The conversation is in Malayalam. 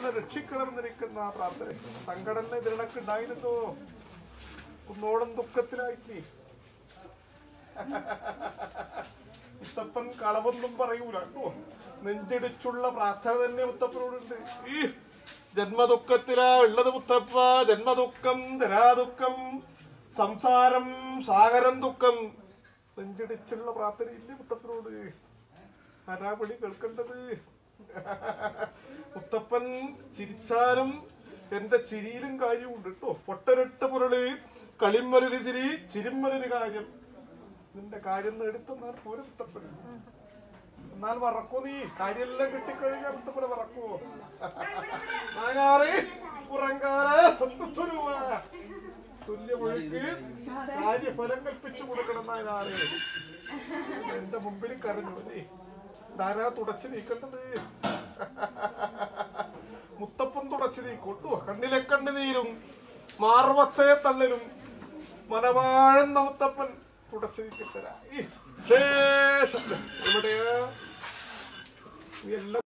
എന്നെ രക്ഷിക്കണമെന്നിരിക്കുന്ന ആ പ്രാർത്ഥന. സംഘടന ഇതിനക്കുണ്ടായിരുന്നോ? കുന്നോളം ദുഃഖത്തിലാക്കി. മുത്തപ്പൻ കളവൊന്നും പറയൂല കേട്ടോ. നെഞ്ചിടിച്ചുള്ള പ്രാർത്ഥന തന്നെ മുത്തപ്പനോടുണ്ട്. ഈ ജന്മദുഃഖത്തിലാ ഉള്ളത് മുത്തപ്പ. ജന്മദുഃഖം, ധരാദുഃഖം, സംസാരം, സാഗരം ദുഃഖം. നെഞ്ചിടിച്ചുള്ള പ്രാർത്ഥനയില്ലേ മുത്തപ്പനോട്? ആരാപടി കേൾക്കേണ്ടത്? മുത്തപ്പൻ ചിരിച്ചാലും എന്റെ ചിരിയിലും കാര്യമുണ്ട് കേട്ടോ. പൊട്ടരട്ട് പുരളി, കളിമ്മലൊരു ചിരി, ചിരിമ്മലൊരു കാര്യം. നിന്റെ കാര്യം എടുത്തെന്നാൽ പോലും മുത്തപ്പൻ. എന്നാൽ മറക്കോ നീ? കാര്യമെല്ലാം കിട്ടിക്കഴിഞ്ഞാൽ മുത്തപ്പനെ മറക്കുവോ? തുല്യമൊഴുക്ക് കാര്യഫലം കൽപ്പിച്ചു കൊടുക്കണം. നായനാറ് എന്റെ മുമ്പിൽ കരഞ്ഞു. നീ ധാരാ തുടച്ചു നീക്കേണ്ടത്? മുത്തപ്പൻ തുടച്ചു നീക്കൂട്ടോ. കണ്ണിലെ കണ്ണുനീരും മാർവത്തെ തള്ളലും മനവാഴുന്ന മുത്തപ്പൻ തുടച്ചു നീക്കിത്തരാ. ഈ ശേഷം എവിടെയാ? എല്ലാം